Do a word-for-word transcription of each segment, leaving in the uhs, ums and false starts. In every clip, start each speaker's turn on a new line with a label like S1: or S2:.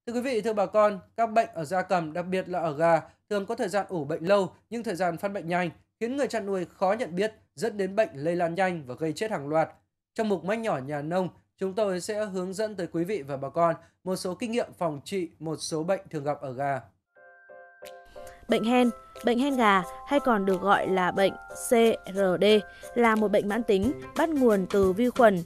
S1: Thưa quý vị, thưa bà con, các bệnh ở gia cầm, đặc biệt là ở gà, thường có thời gian ủ bệnh lâu nhưng thời gian phát bệnh nhanh, khiến người chăn nuôi khó nhận biết, dẫn đến bệnh lây lan nhanh và gây chết hàng loạt. Trong mục Mách nhỏ nhà nông, chúng tôi sẽ hướng dẫn tới quý vị và bà con một số kinh nghiệm phòng trị một số bệnh thường gặp ở gà.
S2: Bệnh hen, bệnh hen gà hay còn được gọi là bệnh xê rờ đê là một bệnh mãn tính bắt nguồn từ vi khuẩn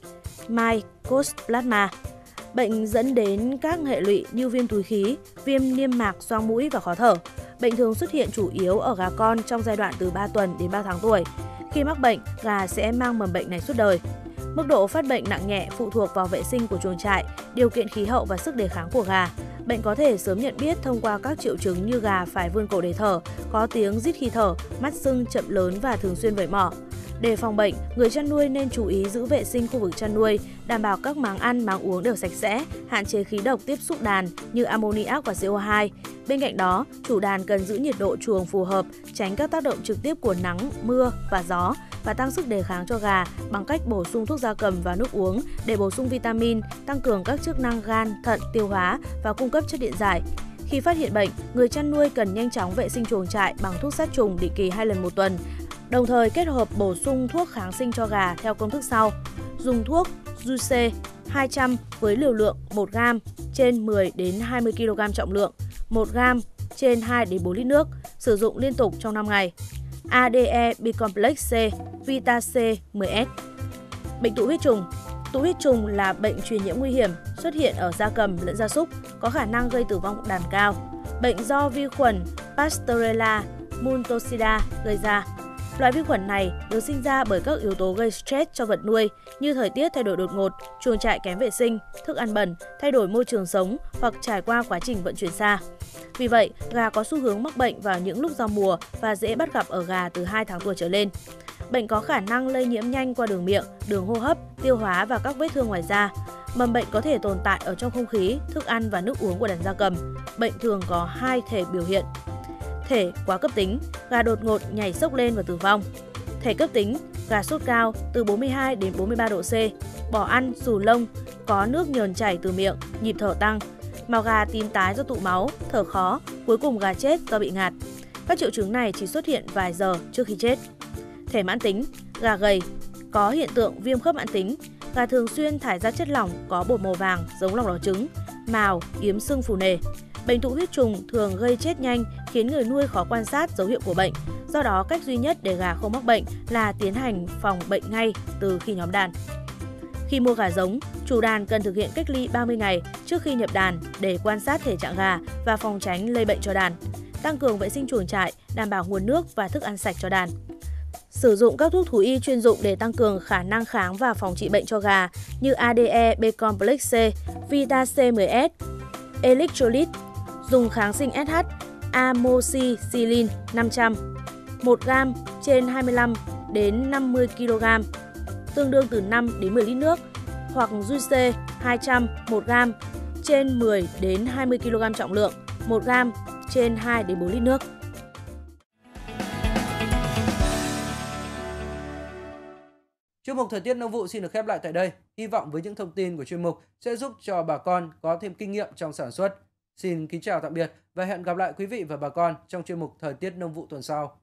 S2: Mycoplasma. Bệnh dẫn đến các hệ lụy như viêm túi khí, viêm niêm mạc xoang mũi và khó thở. Bệnh thường xuất hiện chủ yếu ở gà con trong giai đoạn từ ba tuần đến ba tháng tuổi. Khi mắc bệnh, gà sẽ mang mầm bệnh này suốt đời. Mức độ phát bệnh nặng nhẹ phụ thuộc vào vệ sinh của chuồng trại, điều kiện khí hậu và sức đề kháng của gà. Bệnh có thể sớm nhận biết thông qua các triệu chứng như gà phải vươn cổ để thở, có tiếng rít khi thở, mắt sưng, chậm lớn và thường xuyên vẩy mỏ. Để phòng bệnh, người chăn nuôi nên chú ý giữ vệ sinh khu vực chăn nuôi, đảm bảo các máng ăn, máng uống đều sạch sẽ, hạn chế khí độc tiếp xúc đàn như ammoniac và xê o hai. Bên cạnh đó, chủ đàn cần giữ nhiệt độ chuồng phù hợp, tránh các tác động trực tiếp của nắng, mưa và gió và tăng sức đề kháng cho gà bằng cách bổ sung thuốc gia cầm và nước uống để bổ sung vitamin, tăng cường các chức năng gan, thận, tiêu hóa và cung cấp chất điện giải. Khi phát hiện bệnh, người chăn nuôi cần nhanh chóng vệ sinh chuồng trại bằng thuốc sát trùng định kỳ hai lần một tuần, đồng thời kết hợp bổ sung thuốc kháng sinh cho gà theo công thức sau. Dùng thuốc Juice hai trăm với liều lượng một gam trên mười đến hai mươi ki lô gam trọng lượng, một gam trên hai đến bốn lít nước, sử dụng liên tục trong năm ngày. a đê e Bicomplex C, Vita C mười S. Bệnh tụ huyết trùng. Tụ huyết trùng là bệnh truyền nhiễm nguy hiểm, xuất hiện ở gia cầm lẫn gia súc, có khả năng gây tử vong đàn cao. Bệnh do vi khuẩn Pasteurella multocida gây ra. Loại vi khuẩn này được sinh ra bởi các yếu tố gây stress cho vật nuôi như thời tiết thay đổi đột ngột, chuồng trại kém vệ sinh, thức ăn bẩn, thay đổi môi trường sống hoặc trải qua quá trình vận chuyển xa. Vì vậy, gà có xu hướng mắc bệnh vào những lúc giao mùa và dễ bắt gặp ở gà từ hai tháng tuổi trở lên. Bệnh có khả năng lây nhiễm nhanh qua đường miệng, đường hô hấp, tiêu hóa và các vết thương ngoài da. Mầm bệnh có thể tồn tại ở trong không khí, thức ăn và nước uống của đàn gia cầm. Bệnh thường có hai thể biểu hiện. Thể quá cấp tính, gà đột ngột nhảy sốc lên và tử vong. Thể cấp tính, gà sốt cao từ bốn mươi hai đến bốn mươi ba độ C, bỏ ăn, xù lông, có nước nhờn chảy từ miệng, nhịp thở tăng. Mào gà tím tái do tụ máu, thở khó, cuối cùng gà chết do bị ngạt. Các triệu chứng này chỉ xuất hiện vài giờ trước khi chết. Thể mãn tính, gà gầy, có hiện tượng viêm khớp mãn tính, gà thường xuyên thải ra chất lỏng có bột màu vàng giống lòng đỏ trứng, mào, yếm sưng phù nề. Bệnh tụ huyết trùng thường gây chết nhanh khiến người nuôi khó quan sát dấu hiệu của bệnh. Do đó, cách duy nhất để gà không mắc bệnh là tiến hành phòng bệnh ngay từ khi nhóm đàn. Khi mua gà giống, chủ đàn cần thực hiện cách ly ba mươi ngày trước khi nhập đàn để quan sát thể trạng gà và phòng tránh lây bệnh cho đàn. Tăng cường vệ sinh chuồng trại, đảm bảo nguồn nước và thức ăn sạch cho đàn. Sử dụng các thuốc thú y chuyên dụng để tăng cường khả năng kháng và phòng trị bệnh cho gà như a đê e Bicomplex C, Vita C mười S, Electrolyte. Dùng kháng sinh ét hát, amoxicillin năm trăm, một gam trên hai mươi lăm đến năm mươi ki lô gam, tương đương từ năm đến mười lít nước, hoặc Juice hai trăm, một gam trên mười đến hai mươi ki lô gam trọng lượng, một gam trên hai đến bốn lít nước.
S1: Chuyên mục Thời tiết nông vụ xin được khép lại tại đây. Hy vọng với những thông tin của chuyên mục sẽ giúp cho bà con có thêm kinh nghiệm trong sản xuất. Xin kính chào tạm biệt và hẹn gặp lại quý vị và bà con trong chuyên mục Thời tiết nông vụ tuần sau.